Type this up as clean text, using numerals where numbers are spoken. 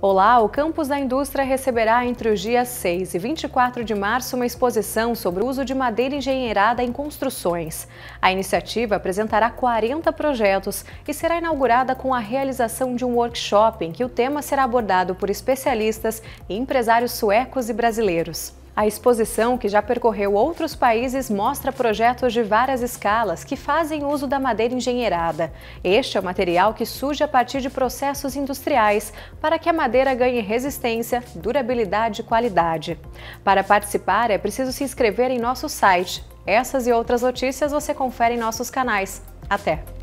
Olá, o Campus da Indústria receberá entre os dias 6 e 24 de março uma exposição sobre o uso de madeira engenheirada em construções. A iniciativa apresentará 40 projetos e será inaugurada com a realização de um workshop em que o tema será abordado por especialistas e empresários suecos e brasileiros. A exposição, que já percorreu outros países, mostra projetos de várias escalas que fazem uso da madeira engenheirada. Este é o material que surge a partir de processos industriais para que a madeira ganhe resistência, durabilidade e qualidade. Para participar, é preciso se inscrever em nosso site. Essas e outras notícias você confere em nossos canais. Até!